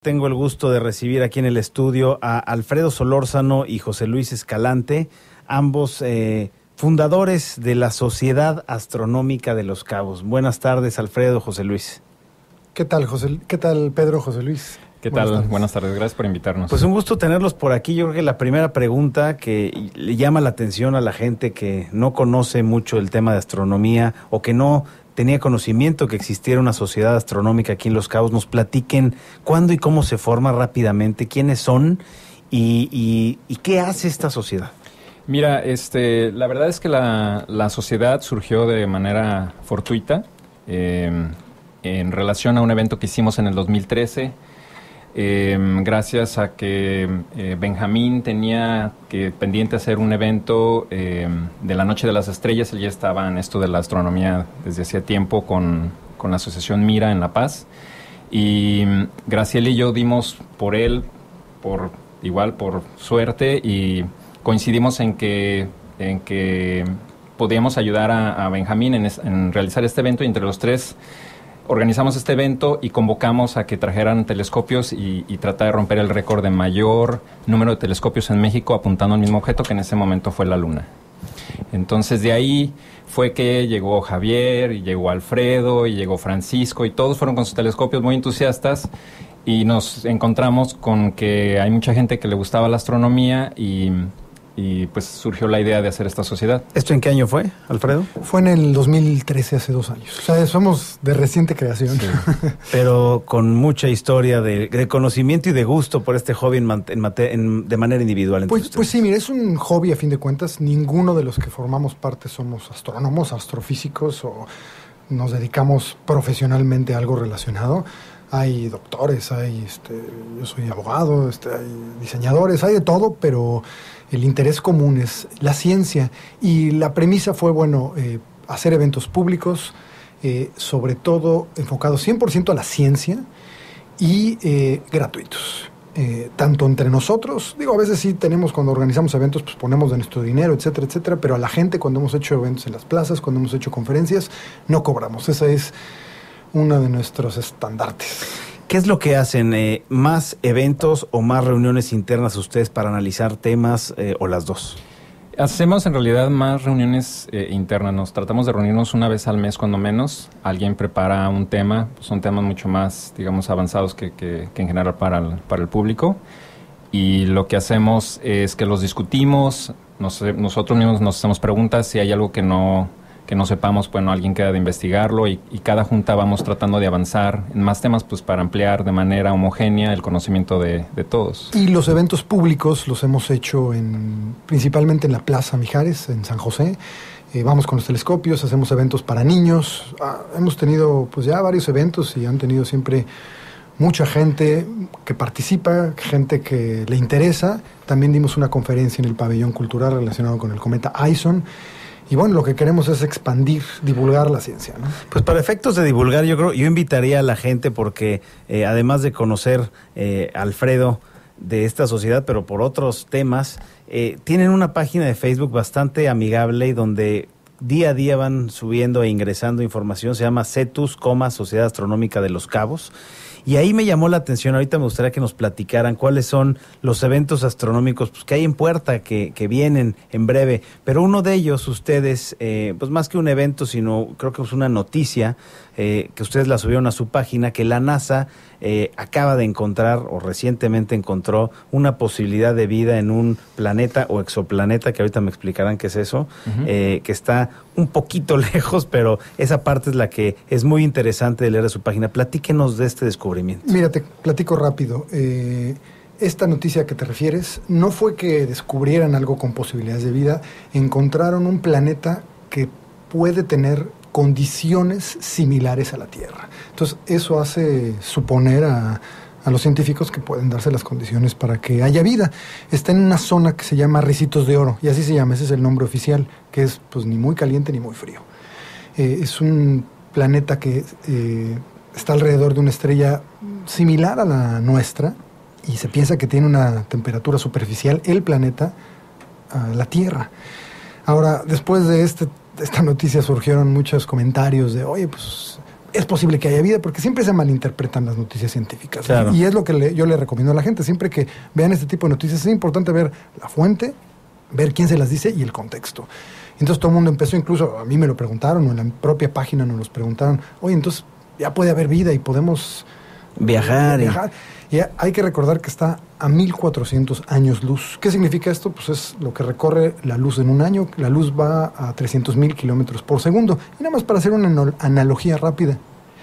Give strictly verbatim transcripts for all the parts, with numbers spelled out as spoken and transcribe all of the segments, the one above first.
Tengo el gusto de recibir aquí en el estudio a Alfredo Solórzano y José Luis Escalante, ambos eh, fundadores de la Sociedad Astronómica de Los Cabos. Buenas tardes, Alfredo, José Luis. ¿Qué tal, José? ¿Qué tal, Pedro, José Luis? ¿Qué Buenas tal? tardes. Buenas tardes, gracias por invitarnos. Pues un gusto tenerlos por aquí. Yo creo que la primera pregunta que le llama la atención a la gente que no conoce mucho el tema de astronomía o que no tenía conocimiento que existiera una sociedad astronómica aquí en Los Cabos, nos platiquen cuándo y cómo se forma rápidamente, quiénes son y, y, y qué hace esta sociedad. Mira, este, la verdad es que la, la sociedad surgió de manera fortuita eh, en relación a un evento que hicimos en el dos mil trece. Eh, gracias a que eh, Benjamín tenía que pendiente hacer un evento eh, de la Noche de las Estrellas. Él ya estaba en esto de la astronomía desde hacía tiempo con, con la asociación Mira en La Paz, y Graciela y yo dimos por él, por igual por suerte, y coincidimos en que, en que podíamos ayudar a, a Benjamín en, es, en realizar este evento, y entre los tres organizamos este evento y convocamos a que trajeran telescopios y, y tratar de romper el récord de mayor número de telescopios en México apuntando al mismo objeto, que en ese momento fue la Luna. Entonces de ahí fue que llegó Javier, y llegó Alfredo, y llegó Francisco, y todos fueron con sus telescopios muy entusiastas, y nos encontramos con que hay mucha gente que le gustaba la astronomía, y... y pues surgió la idea de hacer esta sociedad. ¿Esto en qué año fue, Alfredo? Fue en el dos mil trece, hace dos años. O sea, somos de reciente creación. Sí. Pero con mucha historia de, de conocimiento y de gusto por este hobby en, en mate, en, de manera individual. Pues, pues sí, mire, es un hobby a fin de cuentas. Ninguno de los que formamos parte somos astrónomos, astrofísicos, o nos dedicamos profesionalmente a algo relacionado. Hay doctores, hay, este, yo soy abogado, este, hay diseñadores, hay de todo, pero el interés común es la ciencia. Y la premisa fue, bueno, eh, hacer eventos públicos, eh, sobre todo enfocados cien por ciento a la ciencia y eh, gratuitos. Eh, tanto entre nosotros, digo, a veces sí tenemos, cuando organizamos eventos, pues ponemos de nuestro dinero, etcétera, etcétera, pero a la gente, cuando hemos hecho eventos en las plazas, cuando hemos hecho conferencias, no cobramos. Esa es uno de nuestros estandartes. ¿Qué es lo que hacen? Eh, ¿Más eventos o más reuniones internas ustedes para analizar temas eh, o las dos? Hacemos en realidad más reuniones eh, internas. Nos tratamos de reunirnos una vez al mes, cuando menos. Alguien prepara un tema. Son temas mucho más, digamos, avanzados que, que, que en general para el, para el público. Y lo que hacemos es que los discutimos. Nos, nosotros mismos nos hacemos preguntas. Si hay algo que no... que no sepamos, bueno, alguien queda de investigarlo, y, y cada junta vamos tratando de avanzar en más temas, pues para ampliar de manera homogénea el conocimiento de, de todos. Y los eventos públicos los hemos hecho en, principalmente en la Plaza Mijares, en San José. Eh, vamos con los telescopios, hacemos eventos para niños. Ah, hemos tenido pues ya varios eventos y han tenido siempre mucha gente que participa, gente que le interesa. También dimos una conferencia en el pabellón cultural relacionado con el cometa Aison. Y bueno, lo que queremos es expandir, divulgar la ciencia, ¿no? Pues para efectos de divulgar, yo creo, yo invitaría a la gente porque eh, además de conocer eh, a Alfredo de esta sociedad, pero por otros temas, eh, tienen una página de Facebook bastante amigable y donde día a día van subiendo e ingresando información. Se llama CETUS, Sociedad Astronómica de Los Cabos. Y ahí me llamó la atención, ahorita me gustaría que nos platicaran cuáles son los eventos astronómicos pues, que hay en puerta, que, que vienen en breve. Pero uno de ellos, ustedes, eh, pues más que un evento, sino creo que es una noticia, eh, que ustedes la subieron a su página, que la NASA eh, acaba de encontrar, o recientemente encontró, una posibilidad de vida en un planeta o exoplaneta, que ahorita me explicarán qué es eso, uh-huh. eh, que está un poquito lejos, pero esa parte es la que es muy interesante de leer de su página. Platíquenos de este descubrimiento. Mira, te platico rápido. Eh, esta noticia que te refieres no fue que descubrieran algo con posibilidades de vida, encontraron un planeta que puede tener condiciones similares a la Tierra. Entonces, eso hace suponer a, a los científicos que pueden darse las condiciones para que haya vida. Está en una zona que se llama Ricitos de Oro, y así se llama, ese es el nombre oficial, que es pues ni muy caliente ni muy frío. Eh, es un planeta que eh, está alrededor de una estrella similar a la nuestra, y se piensa que tiene una temperatura superficial, el planeta, a la Tierra. Ahora, después de este, esta noticia surgieron muchos comentarios de, oye, pues es posible que haya vida, porque siempre se malinterpretan las noticias científicas. Claro. Y es lo que le, yo le recomiendo a la gente. Siempre que vean este tipo de noticias, es importante ver la fuente, ver quién se las dice y el contexto. Entonces todo el mundo empezó, incluso a mí me lo preguntaron, o en la propia página nos los preguntaron, oye, entonces ya puede haber vida y podemos viajar. Eh, viajar. Y hay que recordar que está a mil cuatrocientos años luz. ¿Qué significa esto? Pues es lo que recorre la luz en un año. La luz va a trescientos mil kilómetros por segundo. Y nada más para hacer una analogía rápida,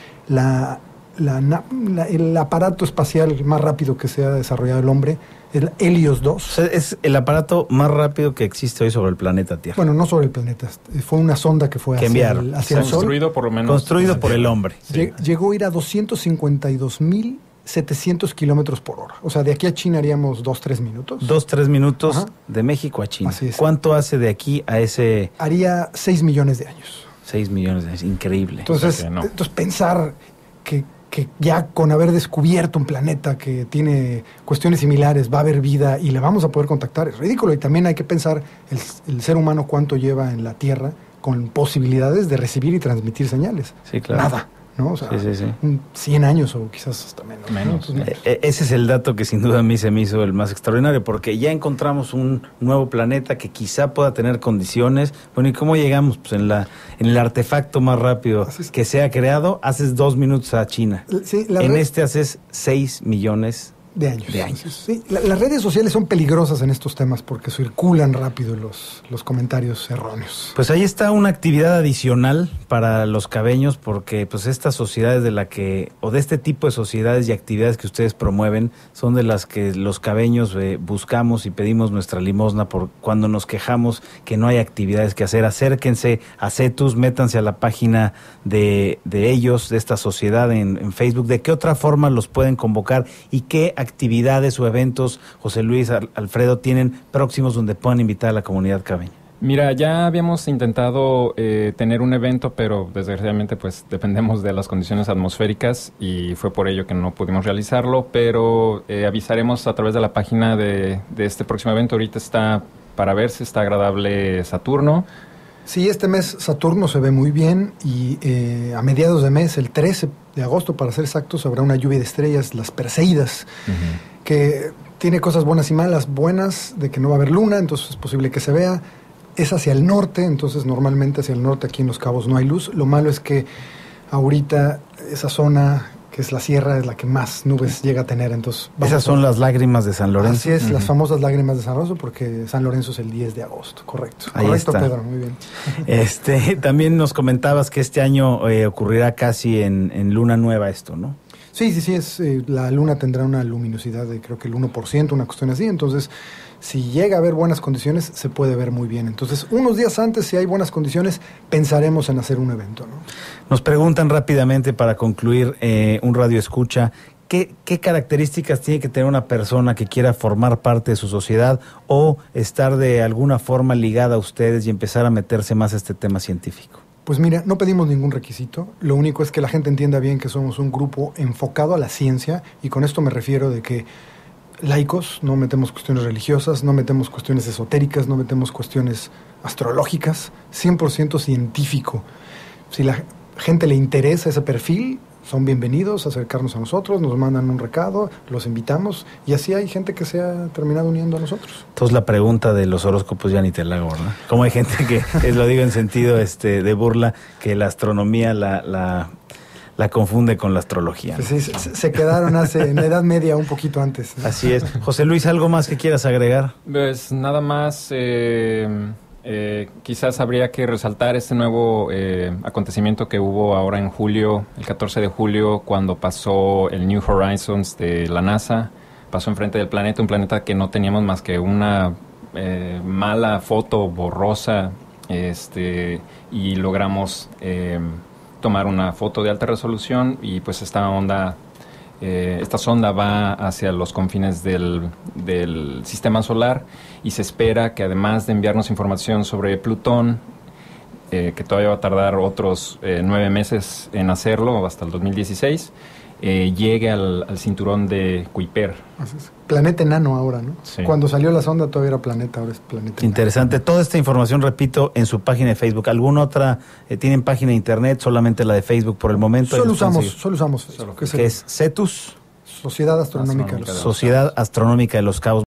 la, la, la, el aparato espacial más rápido que se ha desarrollado el hombre es el Helios dos. O sea, es el aparato más rápido que existe hoy sobre el planeta Tierra. Bueno, no sobre el planeta. Fue una sonda que fue que hacia, el, hacia el Sol. Construido por lo menos. Construido por el hombre. Sí. Llegó a ir a doscientos cincuenta y dos mil setecientos kilómetros por hora. O sea, de aquí a China haríamos dos, tres minutos. Dos, tres minutos. Ajá. De México a China. Así es. ¿Cuánto hace de aquí a ese...? Haría seis millones de años. Seis millones de años. Increíble. Entonces, o sea no. entonces pensar que, que ya con haber descubierto un planeta que tiene cuestiones similares va a haber vida y le vamos a poder contactar es ridículo. Y también hay que pensar el, el ser humano cuánto lleva en la Tierra con posibilidades de recibir y transmitir señales. Sí, claro. Nada. ¿no? O sea, sí, sí, sí. Un cien años o quizás hasta menos. menos. ¿no? Eh, eh, ese es el dato que sin duda a mí se me hizo el más extraordinario, porque ya encontramos un nuevo planeta que quizá pueda tener condiciones. Bueno, ¿y cómo llegamos? Pues en la en el artefacto más rápido es. que se ha creado, haces dos minutos a China. Sí, la en red... este haces seis millones de años. De años. Sí, la, las redes sociales son peligrosas en estos temas porque circulan rápido los, los comentarios erróneos. Pues ahí está una actividad adicional para los cabeños, porque pues estas sociedades de la que, o de este tipo de sociedades y actividades que ustedes promueven, son de las que los cabeños eh, buscamos y pedimos nuestra limosna por cuando nos quejamos que no hay actividades que hacer. Acérquense a CETUS, métanse a la página de, de ellos, de esta sociedad en, en Facebook. ¿De qué otra forma los pueden convocar y qué actividades o eventos, José Luis, Alfredo, tienen próximos donde puedan invitar a la comunidad cabeña? Mira, ya habíamos intentado eh, tener un evento, pero desgraciadamente pues dependemos de las condiciones atmosféricas y fue por ello que no pudimos realizarlo, pero eh, avisaremos a través de la página de, de este próximo evento. Ahorita está para verse, está agradable Saturno. Sí, este mes Saturno se ve muy bien y eh, a mediados de mes, el trece de agosto, para ser exactos, habrá una lluvia de estrellas, las Perseidas, uh-huh. que tiene cosas buenas y malas. Buenas, de que no va a haber luna, entonces es posible que se vea. Es hacia el norte, entonces normalmente hacia el norte aquí en Los Cabos no hay luz. Lo malo es que ahorita esa zona, que es la sierra, es la que más nubes llega a tener. Entonces esas son las lágrimas de San Lorenzo. Así es, uh-huh. las famosas lágrimas de San Lorenzo, porque San Lorenzo es el diez de agosto, correcto. Ahí correcto, está. Pedro, muy bien. Este, también nos comentabas que este año eh, ocurrirá casi en, en luna nueva esto, ¿no? Sí, sí, sí, es, eh, la luna tendrá una luminosidad de creo que el uno por ciento, una cuestión así, entonces si llega a haber buenas condiciones, se puede ver muy bien. Entonces, unos días antes, si hay buenas condiciones, pensaremos en hacer un evento, ¿no? Nos preguntan rápidamente, para concluir, eh, un radio escucha, ¿qué, ¿qué características tiene que tener una persona que quiera formar parte de su sociedad o estar de alguna forma ligada a ustedes y empezar a meterse más a este tema científico? Pues mira, no pedimos ningún requisito, lo único es que la gente entienda bien que somos un grupo enfocado a la ciencia, y con esto me refiero de que laicos, no metemos cuestiones religiosas, no metemos cuestiones esotéricas, no metemos cuestiones astrológicas, cien por ciento científico. Si la gente le interesa ese perfil, son bienvenidos a acercarnos a nosotros, nos mandan un recado, los invitamos, y así hay gente que se ha terminado uniendo a nosotros. Entonces la pregunta de los horóscopos ya ni te la hago, ¿verdad? Como hay gente que, es, lo digo en sentido este de burla, que la astronomía la... la la confunde con la astrología, ¿no? Pues sí, se, se quedaron hace, en la Edad Media, un poquito antes. Así es. José Luis, ¿algo más que quieras agregar? Pues nada más, eh, eh, quizás habría que resaltar este nuevo eh, acontecimiento que hubo ahora en julio, el catorce de julio, cuando pasó el New Horizons de la NASA, pasó enfrente del planeta, un planeta que no teníamos más que una eh, mala foto borrosa, este, y logramos... Eh, tomar una foto de alta resolución, y pues esta onda, eh, esta sonda va hacia los confines del, del sistema solar, y se espera que, además de enviarnos información sobre Plutón, eh, que todavía va a tardar otros eh, nueve meses en hacerlo, hasta el dos mil dieciséis, eh, llegue al, al cinturón de Kuiper. Así es. Planeta enano ahora, ¿no? Sí. Cuando salió la sonda todavía era planeta, ahora es planeta Interesante. enano. Toda esta información, repito, en su página de Facebook. ¿Alguna otra? Eh, ¿Tienen página de internet? Solamente la de Facebook por el momento. Solo Ahí nos pueden usamos, seguir. solo usamos Facebook, Solo que es que el- es CETUS, Sociedad Astronómica. Astronómica de los Sociedad Astronómica de los Cabos.